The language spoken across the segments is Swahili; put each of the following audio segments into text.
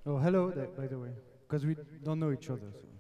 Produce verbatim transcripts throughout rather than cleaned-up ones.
Oh, hello, th- by the way, because we don't know each other. So.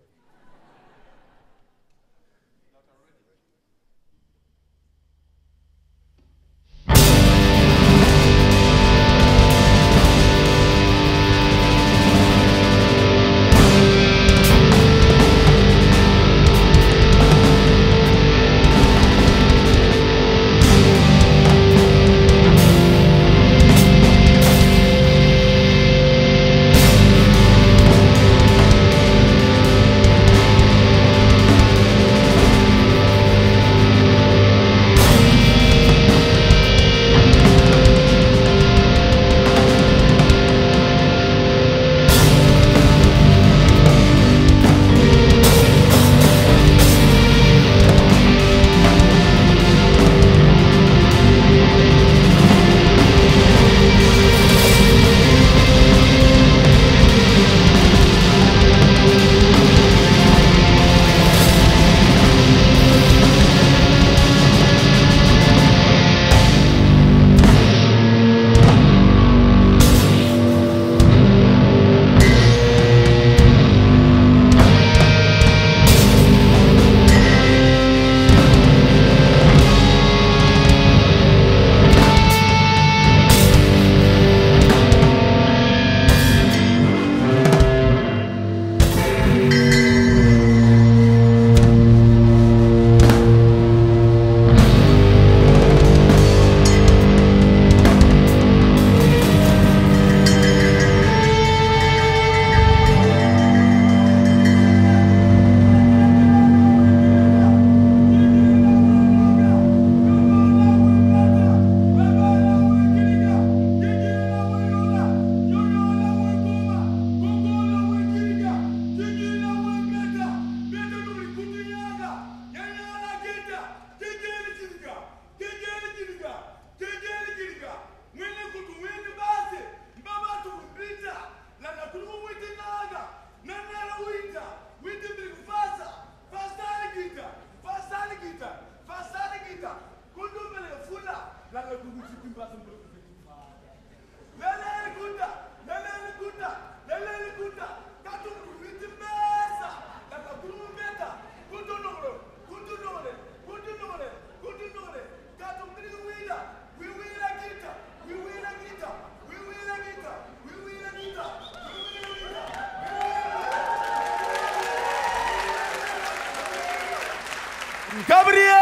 Gabriel!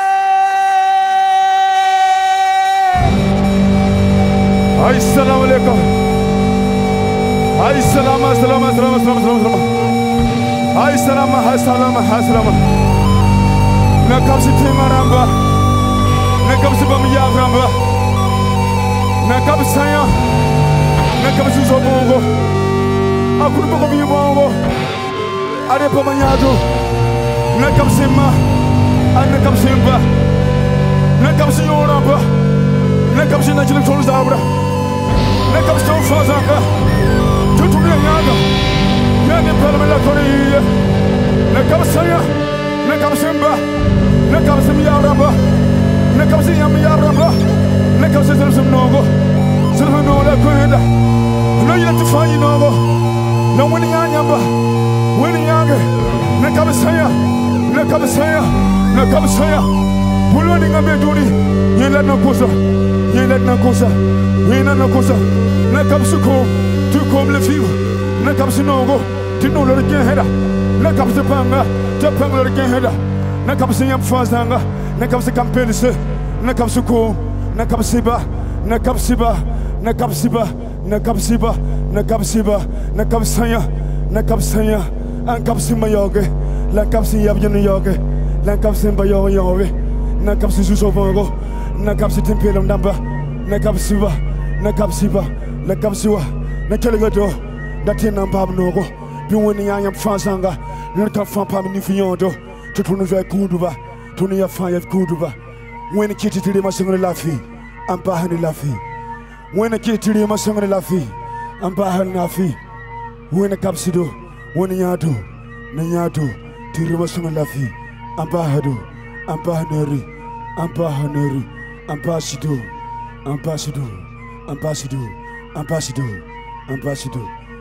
Assalamu alaikum. Assalamu assalamu assalamu assalamu assalamu. Assalamu assalamu assalamu. Na kapsi timaramba. Na kapsi bamiyaramba. Na kapsi saya. Na kapsi zobongo. Akuru boko biyongo. Are pamanyado. Na kapsi ma. Ana kapsi mba. Na kapsi yoramba. Na kapsi na chile cholu zabra. Na kapsi to fazanga. Tutu ya yaga. Yaga pala la koriya. Na kapsi saya. Na kapsi mba. Na kapsi miyaramba. Na kapsi yamiyaramba. Na kapsi zelsu nogo. Zelsu nogo la kwenda. No yina tufanyi nogo. Na wini yanyamba. Wini yange. Na kapsi saya. Na kapsi saya. Na kapsi saya. Puloni ngambe duni. Yela na kosa. Yela na kosa. Yela na kosa. Na kapsi ko. Tu comme le fil. Na kapsi nogo. Tu no le rien heda. Na kapsi panga. Tu panga le rien heda. Na kapsi yam fazanga. Na kapsi kampelise. Na kapsi ko. Na kapsi ba. Na kapsi ba. Na kapsi ba. Na kapsi ba. Na kapsi ba. Na kapsi saya. Na kapsi saya. An kapsi mayoge. La kapsi yab yenu yoge. La kapsi ba yo yoge. Na kapsi suso bongo. Na kapsi tempelum damba. Na kapsi ba. Na kapsi ba. Na kapsi wa. Na kelegato. Dati na mbab nogo. Biwoni yam fazanga. Na kapfa pam ni fiyondo. Tutunu ve kuduba. Tunu ya fa ya kuduba. When kiti tiri masangre lafi. Ampa hani lafi. When kiti masangre lafi. Ampa hani lafi. When kapsido. When yado. Na yado. Tiri masangre lafi. Ampa hado. Ampa haneri. Ampa haneri. Ampa sido. Ampa sido. Ampa sido. Ampa sido. Ampa sido.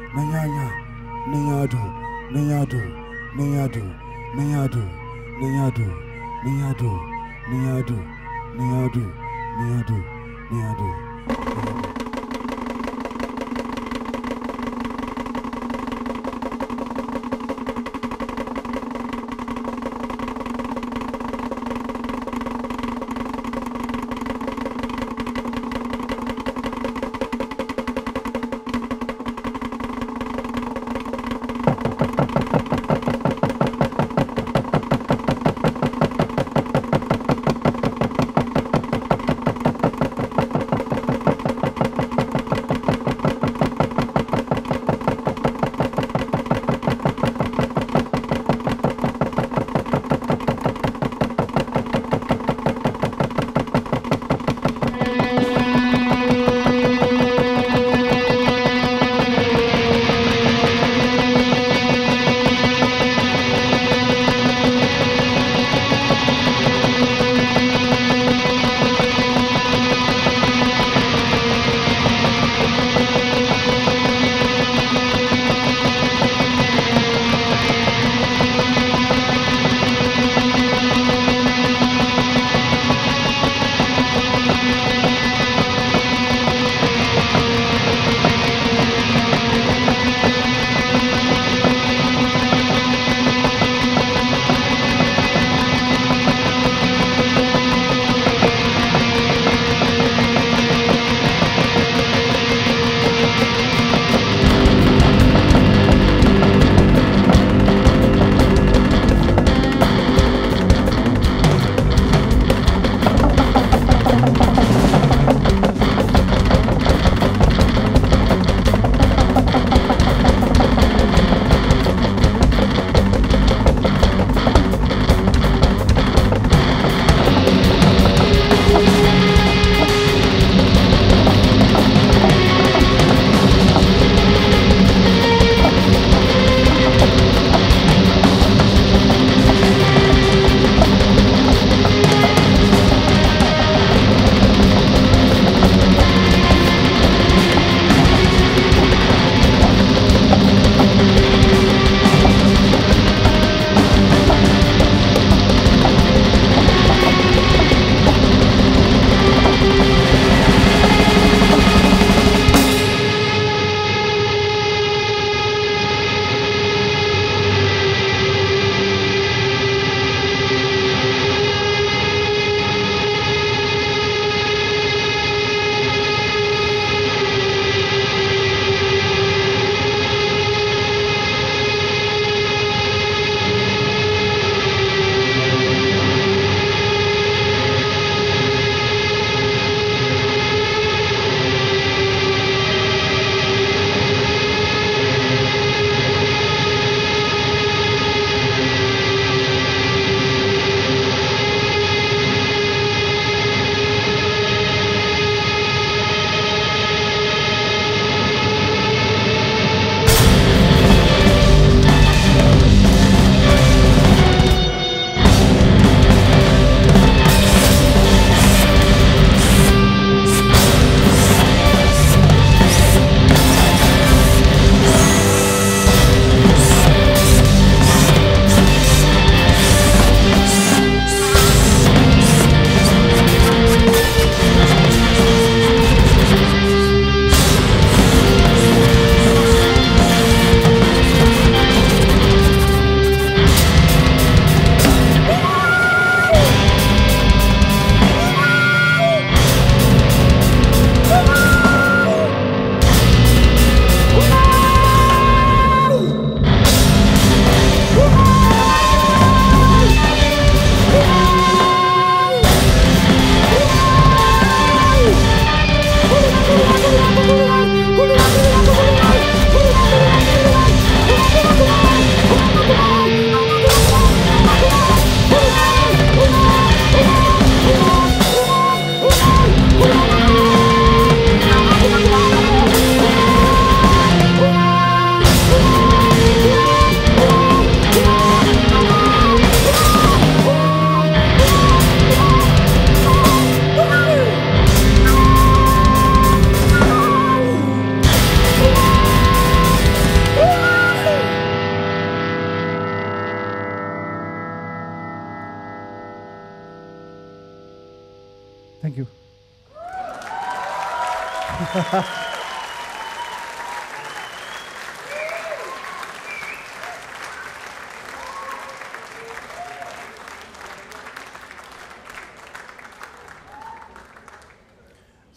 Nanyanya, Nayadu, Nayadu, Nayadu, Nayadu, Nayadu, Nayadu, Nayadu, Nayadu, Nayadu, Nayadu.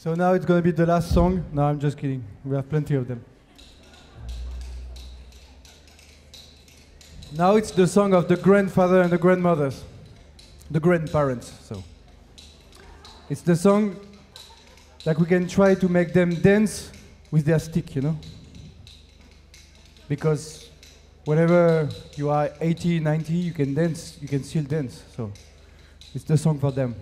So now it's going to be the last song. No, I'm just kidding. We have plenty of them. Now it's the song of the grandfather and the grandmothers, the grandparents. So it's the song that we can try to make them dance with their stick, you know? Because whenever you are eighty, ninety, you can dance, you can still dance. So it's the song for them.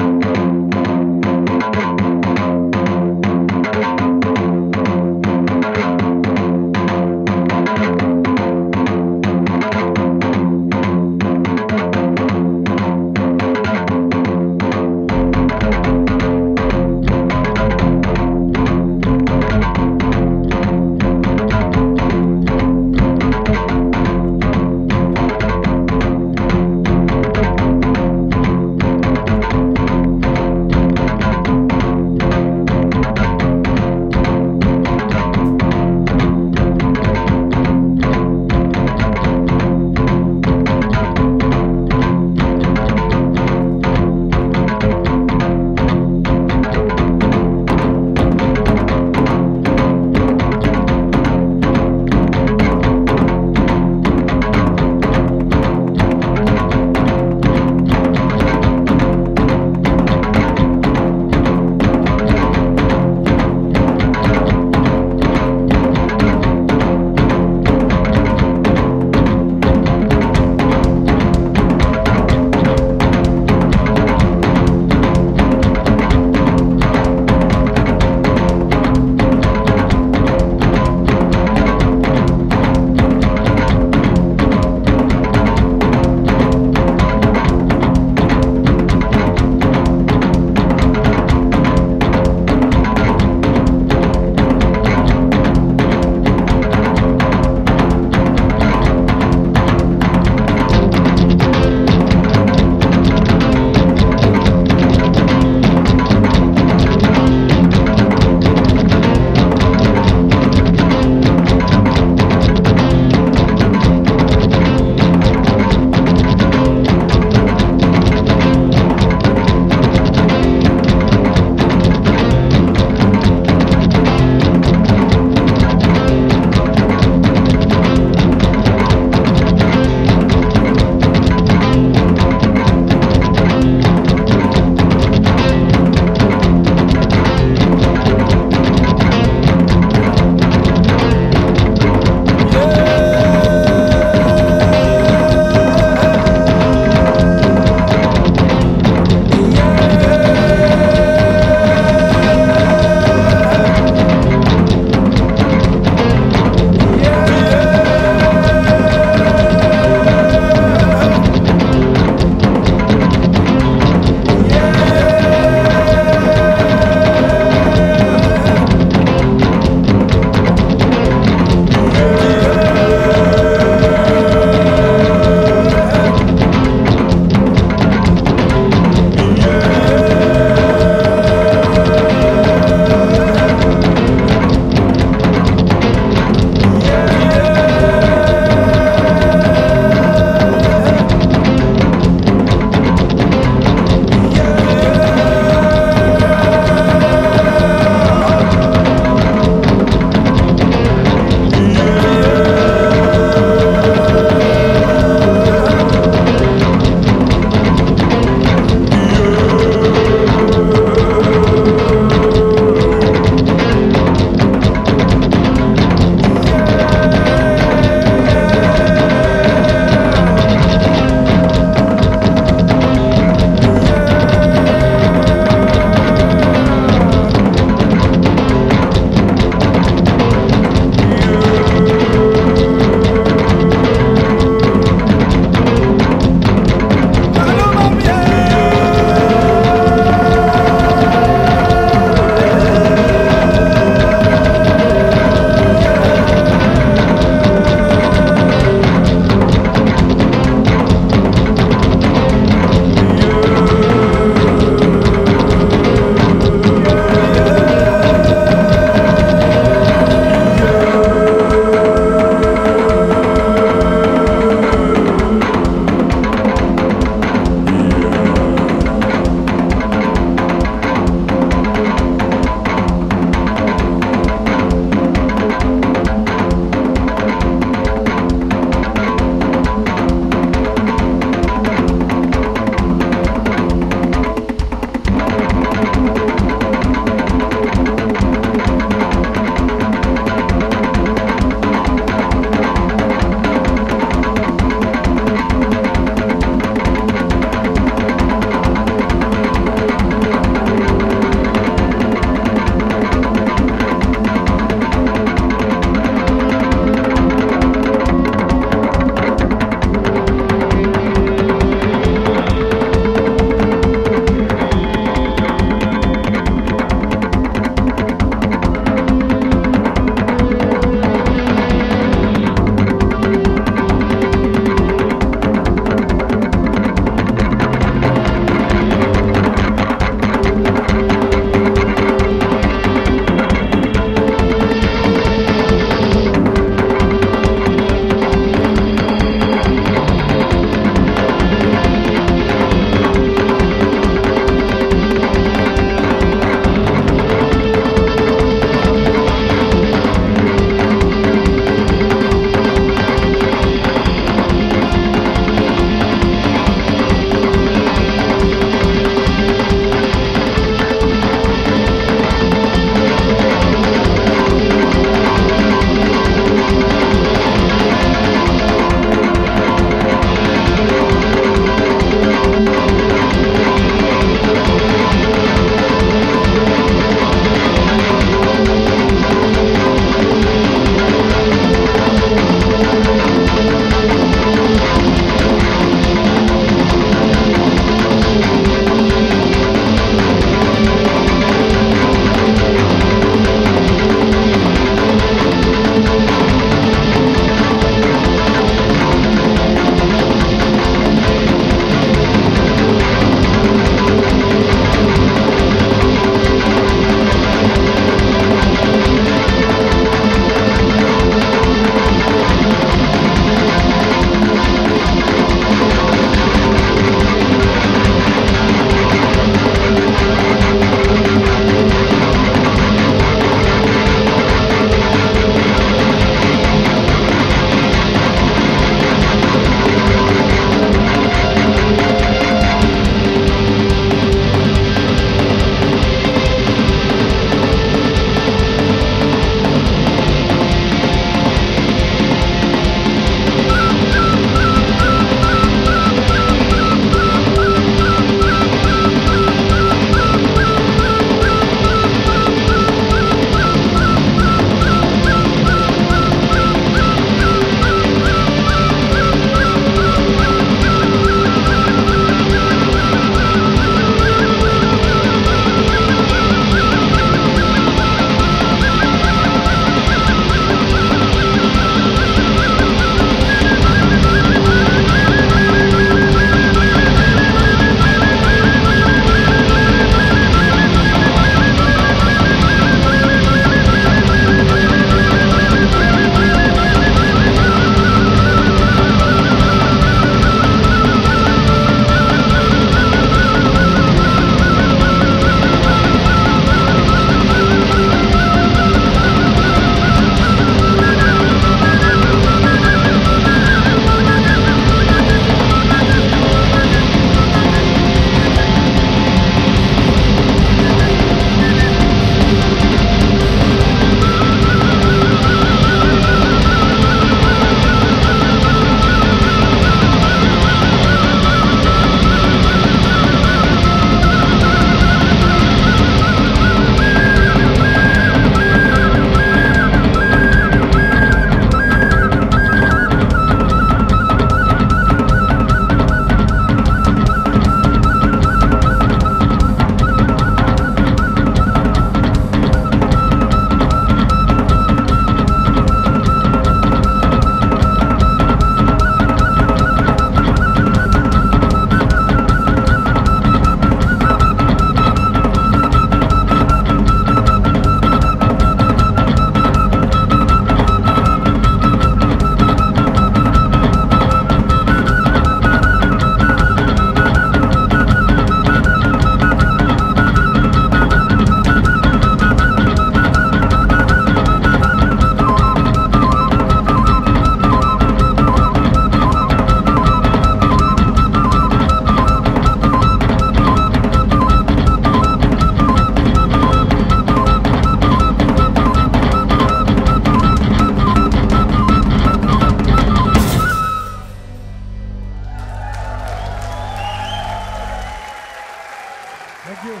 Thank you.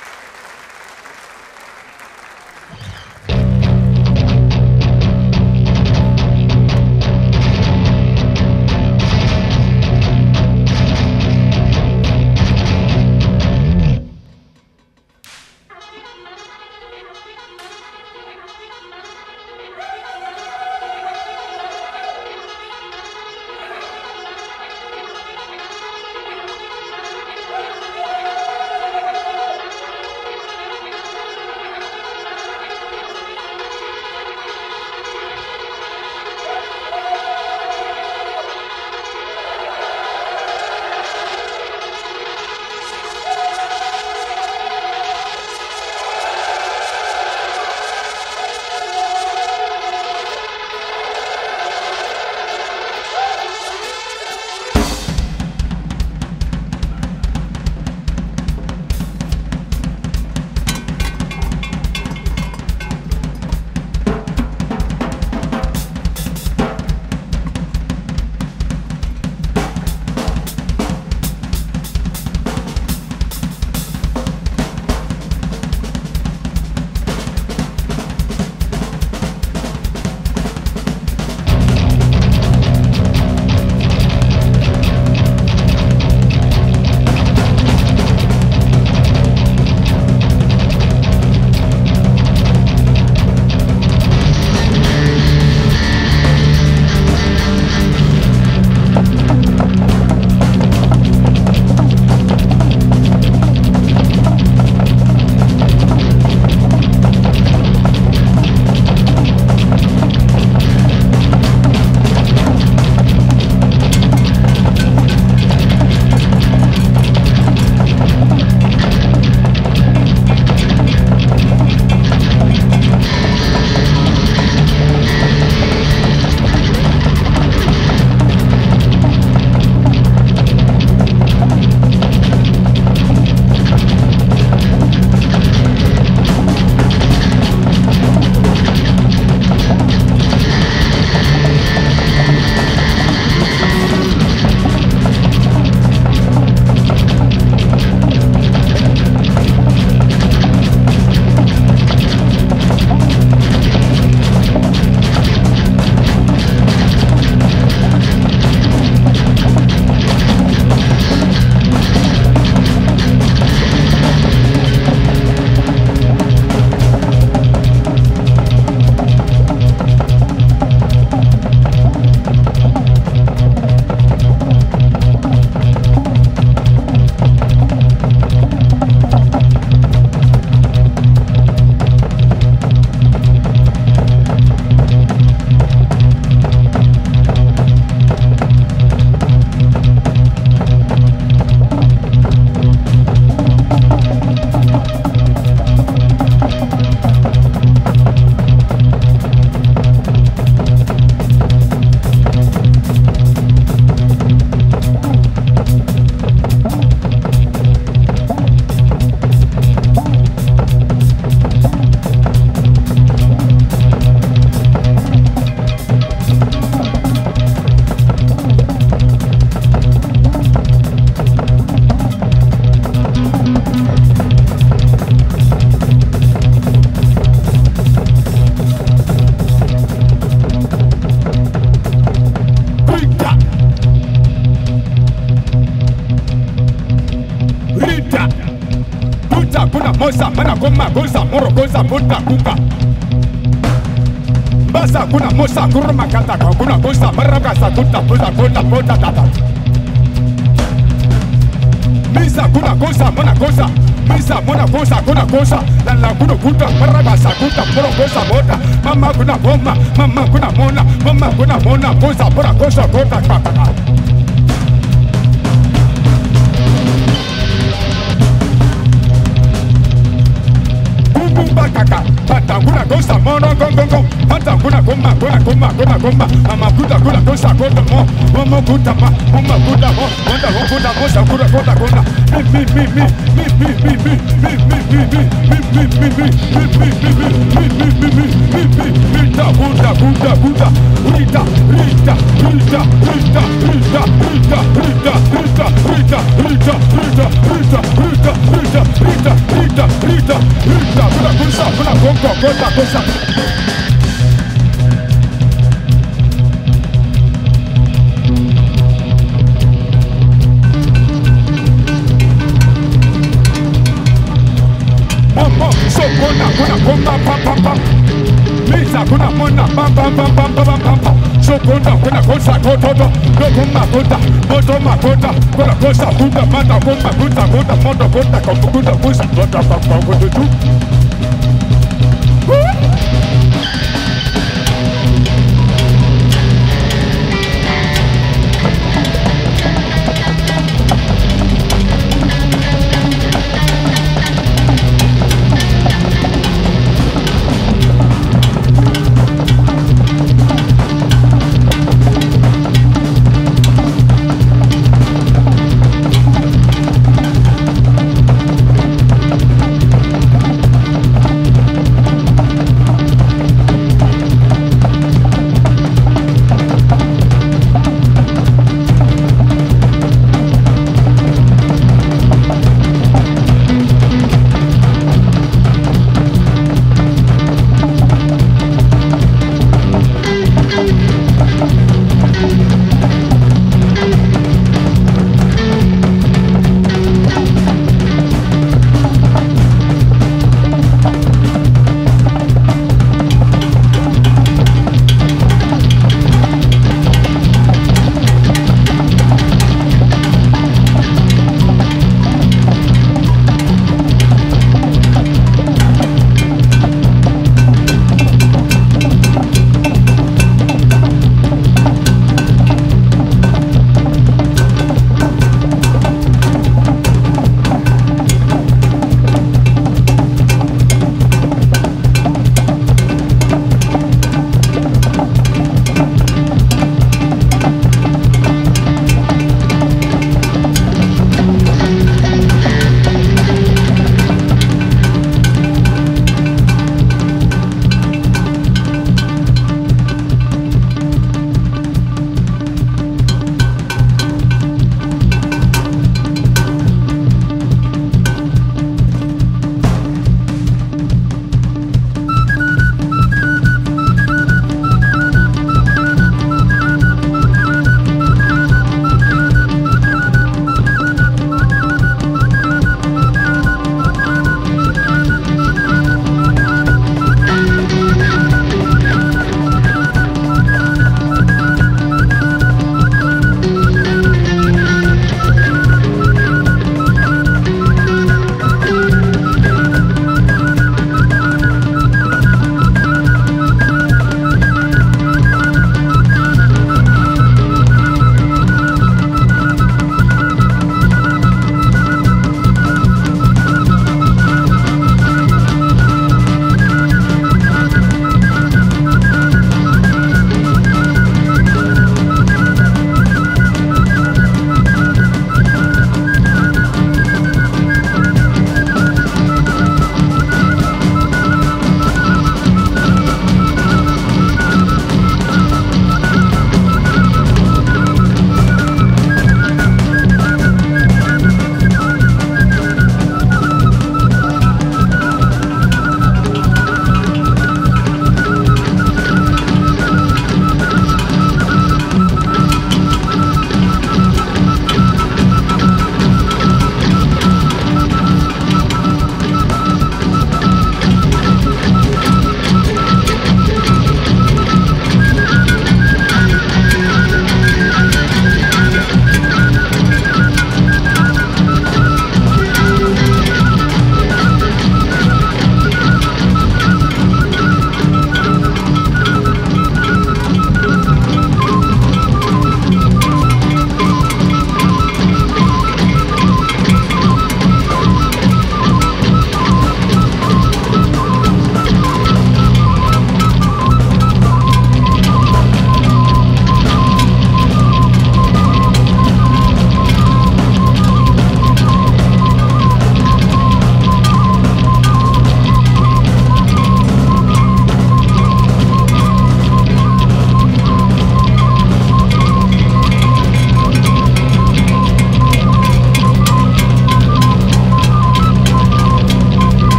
mosa mana goma goza moro goza muta kuka basa kuna mosa kurma kata kuna goza maraga sakuta goza goza goza tata misa kuna goza mana goza misa mona goza kuna goza la la kuna kuta maraga sakuta moro goza mota mama kuna goma mama kuna mona mama kuna mona goza mora goza goza kaka kaka patanguna gosa mono gongongo patanguna goma goma goma goma goma mama kuta kuta gosa gosa mo mama kuta ma mama kuta mo onda mo kuta mo sa kuta kuta kuta mi mi mi mi mi mi mi mi mi mi mi mi mi mi Rita kuta kuta kuta Rita Rita Rita Rita Rita Rita Rita Rita Rita Rita Rita Rita Rita Rita, Rita, kuna kusa, kuna kongo, kota kusa. Mama, so kuna kuna kuna pam pam pam. Lisa kuna kuna pam pam pam pam pam pam pam. So kuna kuna kusa kota kota. No kuna kota, moto ma kota. Kuna kusa kuna mata kuna kusa kuna moto kota kuna kuna kusa kota kota kota tu.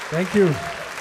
Thank you.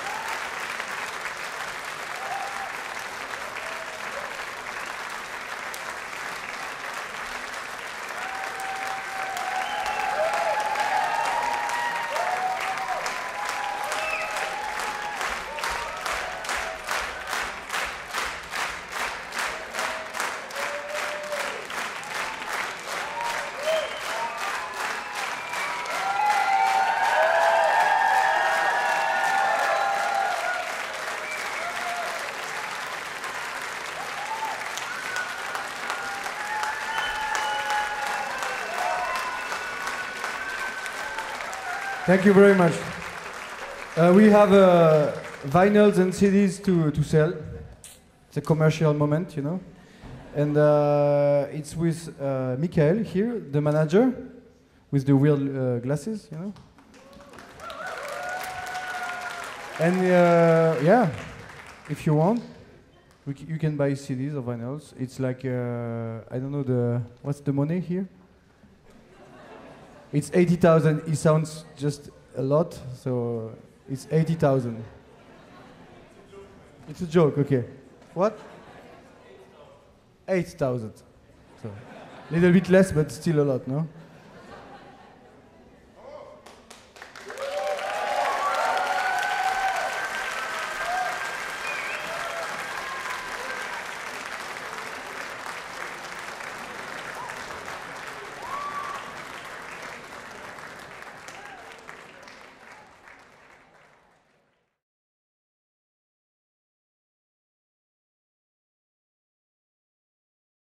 Thank you very much. Uh, we have uh, vinyls and C Ds to, to sell. It's a commercial moment, you know. And uh, it's with uh, Michael here, the manager, with the real uh, glasses, you know. And uh, yeah, if you want, we c you can buy C Ds or vinyls. It's like, uh, I don't know, the what's the money here? It's eighty thousand. It sounds just a lot, so it's eighty thousand. It's a joke, okay. What? eight thousand. So, a little bit less, but still a lot, no?